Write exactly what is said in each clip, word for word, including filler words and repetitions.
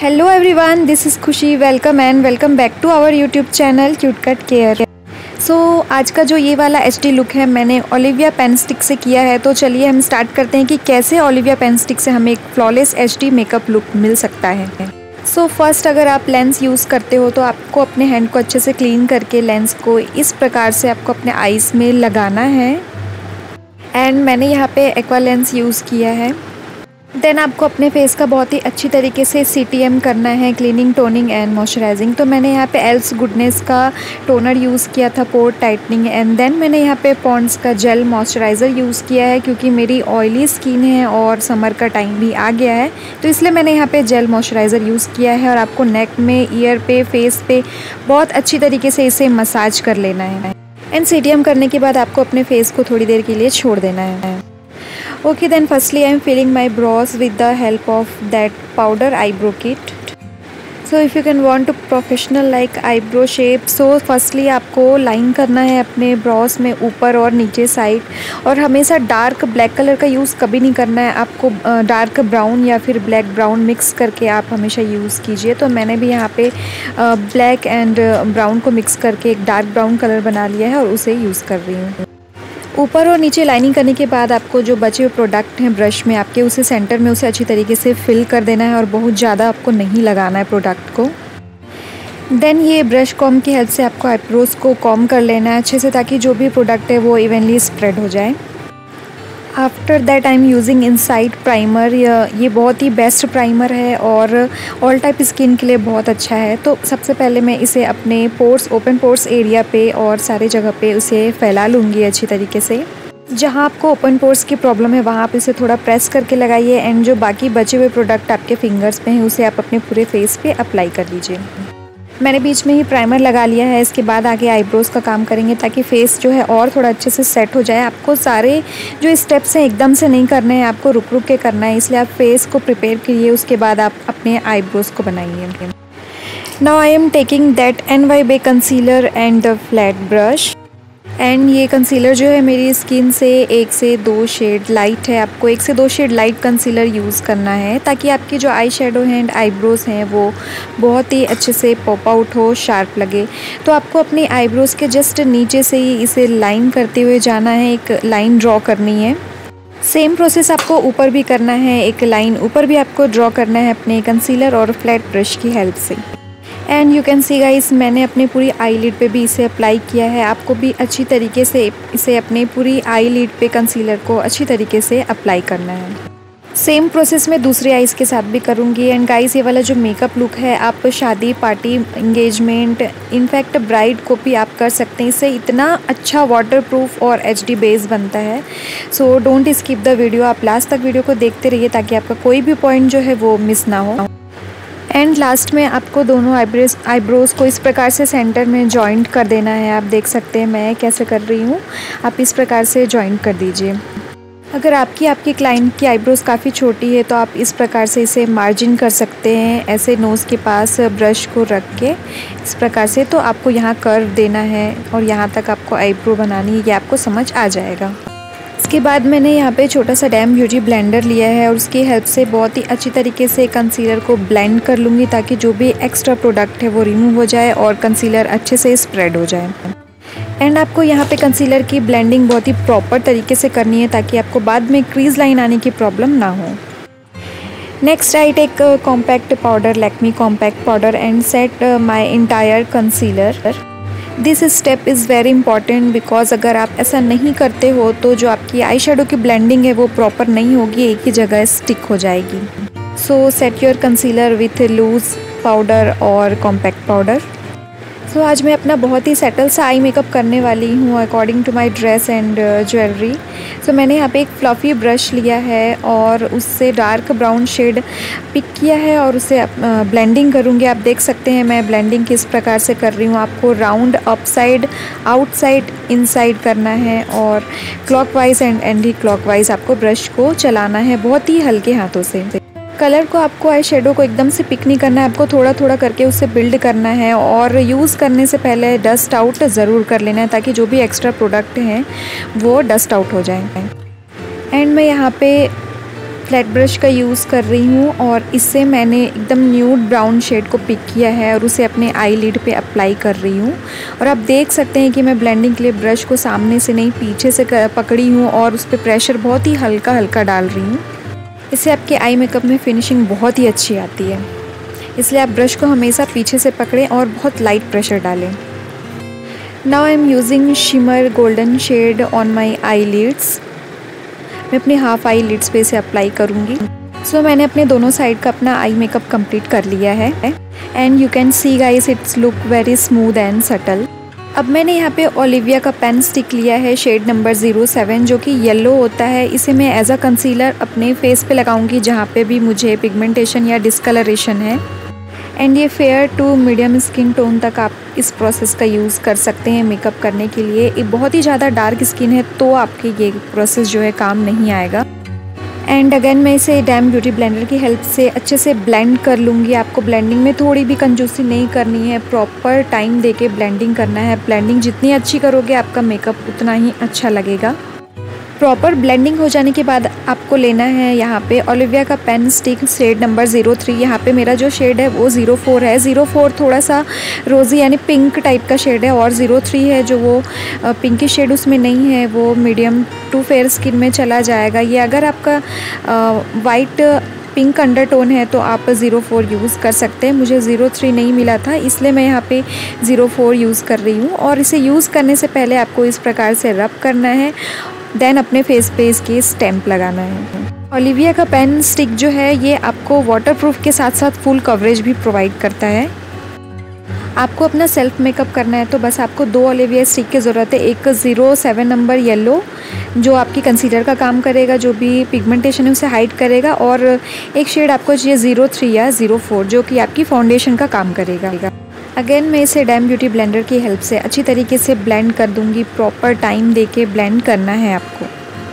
Hello everyone, this is Khushi. Welcome and welcome back to our YouTube channel cute cut care. So आज का जो ये वाला H D look है मैंने ओलिविया पेन स्टिक से किया है। तो चलिए हम स्टार्ट करते हैं कि कैसे ओलिविया पेन स्टिक से हमें एक flawless H D makeup look मिल सकता है। सो so, फर्स्ट अगर आप लेंस यूज़ करते हो तो आपको अपने हैंड को अच्छे से क्लीन करके लेंस को इस प्रकार से आपको अपने आईज़ में लगाना है। एंड मैंने यहाँ पे एक्वा लेंस यूज़ किया है। देन आपको अपने फेस का बहुत ही अच्छी तरीके से सी टी एम करना है, क्लीनिंग, टोनिंग एंड मॉइस्चराइजिंग। तो मैंने यहाँ पे एल्स गुडनेस का टोनर यूज़ किया था, पोर टाइटनिंग। एंड देन मैंने यहाँ पे पॉन्ड्स का जेल मॉइस्चराइज़र यूज़ किया है क्योंकि मेरी ऑयली स्किन है और समर का टाइम भी आ गया है, तो इसलिए मैंने यहाँ पे जेल मॉइस्चराइज़र यूज़ किया है। और आपको नेक में, ईयर पे, फेस पे बहुत अच्छी तरीके से इसे मसाज कर लेना है। एंड सी टी एम करने के बाद आपको अपने फेस को थोड़ी देर के लिए छोड़ देना है। Okay, then firstly I am filling my brows with the help of that powder eyebrow kit. So if you can want to professional like eyebrow shape, so firstly आपको लाइन करना है अपने ब्रोस में ऊपर और नीचे साइड। और हमेशा डार्क ब्लैक कलर का यूज़ कभी नहीं करना है, आपको डार्क ब्राउन या फिर ब्लैक ब्राउन मिक्स करके आप हमेशा यूज़ कीजिए। तो मैंने भी यहाँ पे ब्लैक एंड ब्राउन को मिक्स करके एक डार्क ब्राउन कलर बना लिया है और उसे यूज़ कर रही हूँ। ऊपर और नीचे लाइनिंग करने के बाद आपको जो बचे हुए प्रोडक्ट हैं ब्रश में आपके, उसे सेंटर में उसे अच्छी तरीके से फिल कर देना है और बहुत ज़्यादा आपको नहीं लगाना है प्रोडक्ट को। देन ये ब्रश कॉम की हेल्प से आपको आईब्रोज को कॉम कर लेना है अच्छे से, ताकि जो भी प्रोडक्ट है वो इवनली स्प्रेड हो जाए। After that I am using inside primer. ये बहुत ही बेस्ट प्राइमर है और ऑल टाइप स्किन के लिए बहुत अच्छा है। तो सबसे पहले मैं इसे अपने पोर्स, ओपन पोर्स एरिया पे और सारे जगह पे उसे फैला लूँगी अच्छी तरीके से। जहाँ आपको ओपन पोर्स की प्रॉब्लम है वहाँ आप इसे थोड़ा प्रेस करके लगाइए। एंड जो बाकी बचे हुए प्रोडक्ट आपके फिंगर्स पे हैं उसे आप अपने पूरे फेस पे अप्लाई कर लीजिए। मैंने बीच में ही प्राइमर लगा लिया है। इसके बाद आगे आईब्रोज़ का काम करेंगे ताकि फेस जो है और थोड़ा अच्छे से सेट हो जाए। आपको सारे जो स्टेप्स हैं एकदम से नहीं करने हैं, आपको रुक रुक के करना है, इसलिए आप फेस को प्रिपेयर करिए, उसके बाद आप अपने आईब्रोज़ को बनाइए। Now I am taking that N Y bay concealer and the flat brush. And ये कंसीलर जो है मेरी स्किन से एक से दो शेड लाइट है। आपको एक से दो शेड लाइट कंसीलर यूज़ करना है ताकि आपकी जो आई शेडो हैं एंड आईब्रोज़ हैं वो बहुत ही अच्छे से पॉप आउट हो, शार्प लगे। तो आपको अपनी आईब्रोज़ के जस्ट नीचे से ही इसे लाइन करते हुए जाना है, एक लाइन ड्रॉ करनी है। सेम प्रोसेस आपको ऊपर भी करना है, एक लाइन ऊपर भी आपको ड्रॉ करना है अपने कंसीलर और फ्लैट ब्रश की हेल्प से। And you can see guys, मैंने अपनी पूरी आई लिड पे भी इसे अप्लाई किया है। आपको भी अच्छी तरीके से इसे अपनी पूरी आई लिड पे कंसीलर को अच्छी तरीके से अप्लाई करना है। सेम प्रोसेस मैं दूसरी आईज़ के साथ भी करूँगी। एंड गाइस, ये वाला जो मेकअप लुक है आप शादी, पार्टी, इंगेजमेंट, इनफैक्ट ब्राइड को भी आप कर सकते हैं। इससे इतना अच्छा वाटर प्रूफ और एच डी बेस बनता है। So don't skip the video, आप लास्ट तक वीडियो को देखते रहिए ताकि आपका कोई भी पॉइंट जो है वो मिस ना हो। एंड लास्ट में आपको दोनों आईब्रोज आईब्रोज़ को इस प्रकार से सेंटर में जॉइंट कर देना है। आप देख सकते हैं मैं कैसे कर रही हूँ, आप इस प्रकार से जॉइंट कर दीजिए। अगर आपकी आपकी क्लाइंट की आईब्रोज़ काफ़ी छोटी है तो आप इस प्रकार से इसे मार्जिन कर सकते हैं, ऐसे नोज़ के पास ब्रश को रख के इस प्रकार से। तो आपको यहाँ कर्व देना है और यहाँ तक आपको आईब्रो बनानी है, ये आपको समझ आ जाएगा। इसके बाद मैंने यहाँ पे छोटा सा डैम ब्यूटी ब्लेंडर लिया है और उसकी हेल्प से बहुत ही अच्छी तरीके से कंसीलर को ब्लेंड कर लूँगी ताकि जो भी एक्स्ट्रा प्रोडक्ट है वो रिमूव हो जाए और कंसीलर अच्छे से स्प्रेड हो जाए। एंड आपको यहाँ पे कंसीलर की ब्लेंडिंग बहुत ही प्रॉपर तरीके से करनी है ताकि आपको बाद में क्रीज लाइन आने की प्रॉब्लम ना हो। Next I take compact powder, Lakme compact powder and set my entire concealer. This step is very important because अगर आप ऐसा नहीं करते हो तो जो आपकी आई शेडो की ब्लेंडिंग है वो प्रॉपर नहीं होगी, एक ही जगह स्टिक हो जाएगी। So set your concealer with loose powder और कॉम्पैक्ट पाउडर। सो so, आज मैं अपना बहुत ही सेटल सा आई मेकअप करने वाली हूँ according to my dress and jewellery. So मैंने यहाँ पे एक फ्लफ़ी ब्रश लिया है और उससे डार्क ब्राउन शेड पिक किया है और उसे ब्लेंडिंग करूँगी। आप देख सकते हैं मैं ब्लेंडिंग किस प्रकार से कर रही हूँ। आपको round, up side, outside, inside करना है और क्लॉकवाइज एंड एंटी क्लॉकवाइज आपको ब्रश को चलाना है बहुत ही हल्के हाथों से। कलर को आपको आई शेडो को एकदम से पिक नहीं करना है, आपको थोड़ा थोड़ा करके उसे बिल्ड करना है और यूज़ करने से पहले डस्ट आउट ज़रूर कर लेना है ताकि जो भी एक्स्ट्रा प्रोडक्ट हैं वो डस्ट आउट हो जाए। एंड मैं यहाँ पे फ्लैट ब्रश का यूज़ कर रही हूँ और इससे मैंने एकदम न्यूड ब्राउन शेड को पिक किया है और उसे अपने आई लिड पे अप्लाई कर रही हूँ। और आप देख सकते हैं कि मैं ब्लेंडिंग के लिए ब्रश को सामने से नहीं पीछे से पकड़ी हूँ और उस पर प्रेशर बहुत ही हल्का हल्का डाल रही हूँ। इससे आपके आई मेकअप में फिनिशिंग बहुत ही अच्छी आती है, इसलिए आप ब्रश को हमेशा पीछे से पकड़ें और बहुत लाइट प्रेशर डालें। Now I am using shimmer golden shade on my eyelids. मैं अपने हाफ आई लिड्स पे इसे अप्लाई करूँगी। सो so, मैंने अपने दोनों साइड का अपना आई मेकअप कंप्लीट कर लिया है and you can see guys it's look very smooth and subtle. अब मैंने यहाँ पे ओलिविया का पेन स्टिक लिया है शेड नंबर ज़ीरो सेवन, जो कि येलो होता है। इसे मैं एज अ कंसीलर अपने फेस पे लगाऊंगी जहाँ पे भी मुझे पिगमेंटेशन या डिस्कलरेशन है। एंड ये fair to medium skin tone तक आप इस प्रोसेस का यूज़ कर सकते हैं मेकअप करने के लिए। ये बहुत ही ज़्यादा डार्क स्किन है तो आपके ये प्रोसेस जो है काम नहीं आएगा। एंड अगेन मैं इसे डैम ब्यूटी ब्लेंडर की हेल्प से अच्छे से ब्लेंड कर लूँगी। आपको ब्लेंडिंग में थोड़ी भी कंजूसी नहीं करनी है, प्रॉपर टाइम देके ब्लेंडिंग करना है। ब्लेंडिंग जितनी अच्छी करोगे आपका मेकअप उतना ही अच्छा लगेगा। प्रॉपर ब्लेंडिंग हो जाने के बाद आपको लेना है यहाँ पे ओलिविया का pen stick shade number zero three. यहाँ पे मेरा जो शेड है वो ज़ीरो फोर है। ज़ीरो फोर थोड़ा सा रोज़ी यानी पिंक टाइप का शेड है और ज़ीरो थ्री है जो वो पिंकी शेड उसमें नहीं है, वो मीडियम टू फेयर स्किन में चला जाएगा। ये अगर आपका वाइट पिंक अंडरटोन है तो आप ज़ीरो फोर यूज़ कर सकते हैं। मुझे ज़ीरो थ्री नहीं मिला था इसलिए मैं यहाँ पे ज़ीरो फोर यूज़ कर रही हूँ। और इसे यूज़ करने से पहले आपको इस प्रकार से रब करना है, देन अपने फेस पे इसकी स्टैम्प लगाना है। ओलिविया का पेन स्टिक जो है ये आपको वाटरप्रूफ के साथ साथ फुल कवरेज भी प्रोवाइड करता है। आपको अपना सेल्फ मेकअप करना है तो बस आपको दो ओलिविया स्टिक की ज़रूरत है। एक ज़ीरो सेवन नंबर येलो जो आपकी कंसीलर का काम करेगा, जो भी पिगमेंटेशन है उसे हाइड करेगा, और एक शेड आपको चाहिए ज़ीरो थ्री या ज़ीरो फोर जो कि आपकी फाउंडेशन का काम करेगा। अगेन मैं इसे डैम ब्यूटी ब्लेंडर की हेल्प से अच्छी तरीके से ब्लेंड कर दूंगी। प्रॉपर टाइम देके ब्लेंड करना है आपको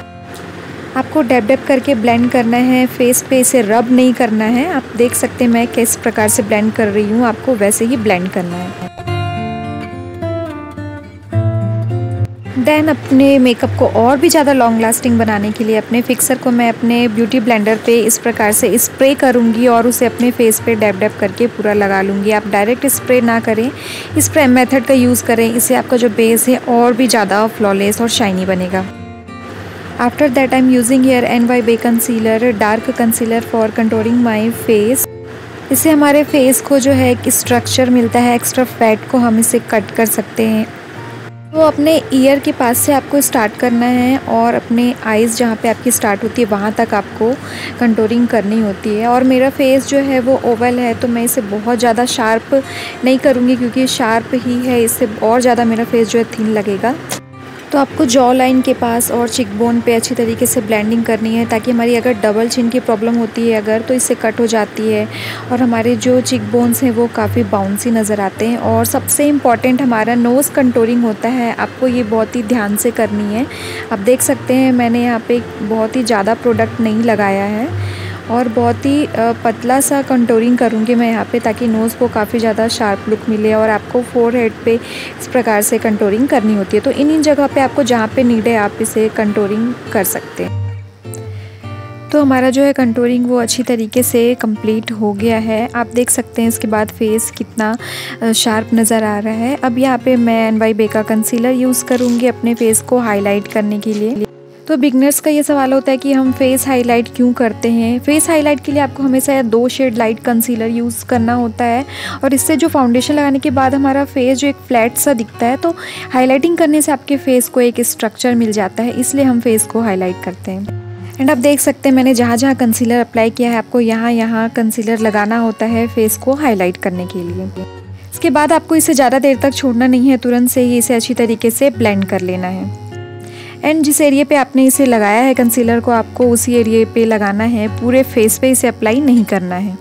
आपको डैब डैब करके ब्लेंड करना है, फेस पे इसे रब नहीं करना है। आप देख सकते हैं मैं किस प्रकार से ब्लेंड कर रही हूँ, आपको वैसे ही ब्लेंड करना है। देन अपने मेकअप को और भी ज़्यादा लॉन्ग लास्टिंग बनाने के लिए अपने फिक्सर को मैं अपने ब्यूटी ब्लेंडर पे इस प्रकार से स्प्रे करूँगी और उसे अपने फेस पे डैब डैब करके पूरा लगा लूँगी। आप डायरेक्ट स्प्रे ना करें, स्प्रे मेथड का यूज़ करें, इससे आपका जो बेस है और भी ज़्यादा फ्लॉलेस और शाइनी बनेगा। After that I am using here N Y bay concealer, dark concealer for contouring my face. इससे हमारे फेस को जो है एक स्ट्रक्चर मिलता है, एक्स्ट्रा फैट को हम इसे कट कर सकते हैं। तो अपने ईयर के पास से आपको स्टार्ट करना है और अपने आइज़ जहाँ पे आपकी स्टार्ट होती है वहाँ तक आपको कंटूरिंग करनी होती है। और मेरा फेस जो है वो ओवल है तो मैं इसे बहुत ज़्यादा शार्प नहीं करूँगी क्योंकि शार्प ही है, इससे और ज़्यादा मेरा फेस जो है थिन लगेगा। तो आपको जॉ लाइन के पास और चिक बोन पे अच्छी तरीके से ब्लेंडिंग करनी है ताकि हमारी अगर डबल चिन की प्रॉब्लम होती है अगर तो इससे कट हो जाती है और हमारे जो चिक बोन्स हैं वो काफ़ी बाउंसी नज़र आते हैं। और सबसे इम्पॉर्टेंट हमारा नोज़ कंटूरिंग होता है, आपको ये बहुत ही ध्यान से करनी है। आप देख सकते हैं मैंने यहाँ पे बहुत ही ज़्यादा प्रोडक्ट नहीं लगाया है और बहुत ही पतला सा कंटूरिंग करूँगी मैं यहाँ पे ताकि नोज़ को काफ़ी ज़्यादा शार्प लुक मिले। और आपको फोरहेड पे इस प्रकार से कंटूरिंग करनी होती है, तो इन इन जगह पे आपको जहाँ पे नीड है आप इसे कंटूरिंग कर सकते हैं। तो हमारा जो है कंटूरिंग वो अच्छी तरीके से कंप्लीट हो गया है। आप देख सकते हैं इसके बाद फेस कितना शार्प नज़र आ रहा है। अब यहाँ पे मैं एन वाई बे का कंसीलर यूज़ करूँगी अपने फेस को हाईलाइट करने के लिए। तो बिगनर्स का ये सवाल होता है कि हम फेस हाईलाइट क्यों करते हैं। फेस हाईलाइट के लिए आपको हमेशा दो शेड लाइट कंसीलर यूज़ करना होता है और इससे जो फाउंडेशन लगाने के बाद हमारा फेस जो एक फ्लैट सा दिखता है, तो हाईलाइटिंग करने से आपके फेस को एक स्ट्रक्चर मिल जाता है, इसलिए हम फेस को हाईलाइट करते हैं। एंड आप देख सकते हैं मैंने जहाँ जहाँ कंसीलर अप्लाई किया है आपको यहाँ यहाँ कंसीलर लगाना होता है फेस को हाईलाइट करने के लिए। इसके बाद आपको इसे ज़्यादा देर तक छोड़ना नहीं है, तुरंत से ही इसे अच्छी तरीके से ब्लेंड कर लेना है। एंड जिस एरिया पे आपने इसे लगाया है कंसीलर को आपको उसी एरिया पे लगाना है, पूरे फेस पे इसे अप्लाई नहीं करना है।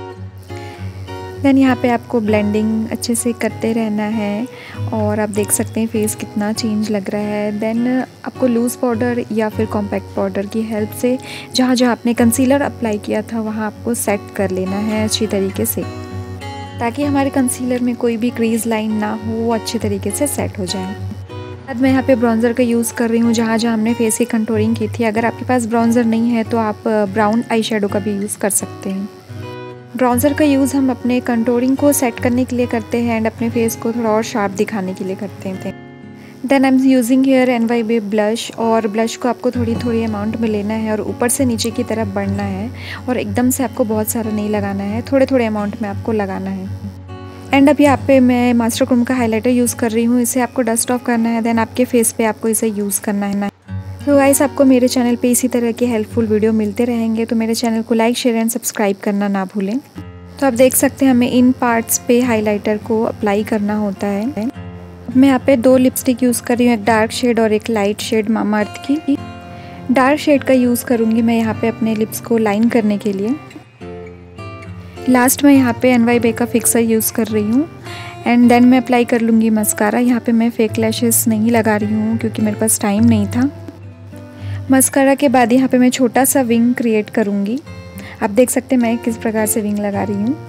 देन यहाँ पे आपको ब्लेंडिंग अच्छे से करते रहना है और आप देख सकते हैं फेस कितना चेंज लग रहा है। देन आपको लूज़ पाउडर या फिर कॉम्पैक्ट पाउडर की हेल्प से जहाँ जहाँ आपने कंसीलर अप्लाई किया था वहाँ आपको सेट कर लेना है अच्छी तरीके से, ताकि हमारे कंसीलर में कोई भी क्रीज लाइन ना हो, वो अच्छे तरीके से सेट हो जाए। बाद मैं यहाँ पे ब्राउज़र का यूज़ कर रही हूँ जहाँ जहाँ हमने फेस की कंटूरिंग की थी। अगर आपके पास ब्राउज़र नहीं है तो आप ब्राउन आई शेडो का भी यूज़ कर सकते हैं। ब्राउज़र का यूज़ हम अपने कंटूरिंग को सेट करने के लिए करते हैं एंड अपने फेस को थोड़ा और शार्प दिखाने के लिए करते हैं। Then I am using here N Y B blush, और ब्लश को आपको थोड़ी थोड़ी अमाउंट में लेना है और ऊपर से नीचे की तरफ बढ़ना है और एकदम से आपको बहुत सारा नहीं लगाना है, थोड़े थोड़े अमाउंट में आपको लगाना है। एंड अब यहाँ पे मैं मास्टर क्रोम का हाइलाइटर यूज़ कर रही हूँ। इसे आपको डस्ट ऑफ करना है, देन आपके फेस पे आपको इसे यूज़ करना है ना। तो गाइस, आपको मेरे चैनल पे इसी तरह के हेल्पफुल वीडियो मिलते रहेंगे, तो मेरे चैनल को लाइक शेयर एंड सब्सक्राइब करना ना भूलें। तो आप देख सकते हैं हमें इन पार्ट्स पे हाइलाइटर को अप्लाई करना होता है। मैं यहाँ पे दो लिपस्टिक यूज़ कर रही हूँ, एक डार्क शेड और एक लाइट शेड मामा अर्थ की। डार्क शेड का यूज़ करूँगी मैं यहाँ पे अपने लिप्स को लाइन करने के लिए। लास्ट में यहाँ पे एन वाई बी का फिक्सर यूज़ कर रही हूँ एंड देन मैं अप्लाई कर लूँगी मस्कारा। यहाँ पे मैं फेक लैशेस नहीं लगा रही हूँ क्योंकि मेरे पास टाइम नहीं था। मस्कारा के बाद यहाँ पे मैं छोटा सा विंग क्रिएट करूँगी। आप देख सकते हैं मैं किस प्रकार से विंग लगा रही हूँ।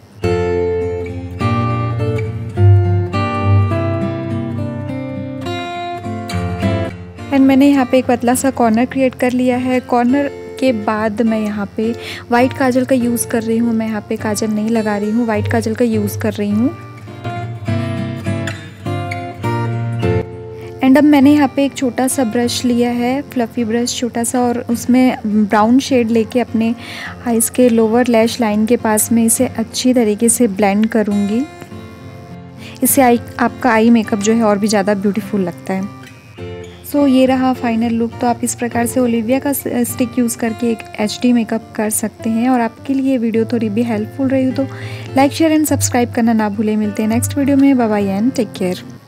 एंड मैंने यहाँ पे एक पतला सा कॉर्नर क्रिएट कर लिया है। कॉर्नर के बाद मैं यहाँ पे वाइट काजल का यूज़ कर रही हूँ। मैं यहाँ पे काजल नहीं लगा रही हूँ, वाइट काजल का यूज़ कर रही हूँ। एंड अब मैंने यहाँ पे एक छोटा सा ब्रश लिया है, फ्लफ़ी ब्रश छोटा सा, और उसमें ब्राउन शेड लेके अपने आइज़ के लोअर लैश लाइन के पास में इसे अच्छी तरीके से ब्लेंड करूँगी। इससे आई आपका आई मेकअप जो है और भी ज़्यादा ब्यूटीफुल लगता है। सो so, ये रहा फाइनल लुक। तो आप इस प्रकार से ओलिविया का स्टिक यूज़ करके एक एच डी मेकअप कर सकते हैं। और आपके लिए वीडियो थोड़ी भी हेल्पफुल रही हो तो लाइक शेयर एंड सब्सक्राइब करना ना भूलें। मिलते हैं नेक्स्ट वीडियो में। Bye bye and take care.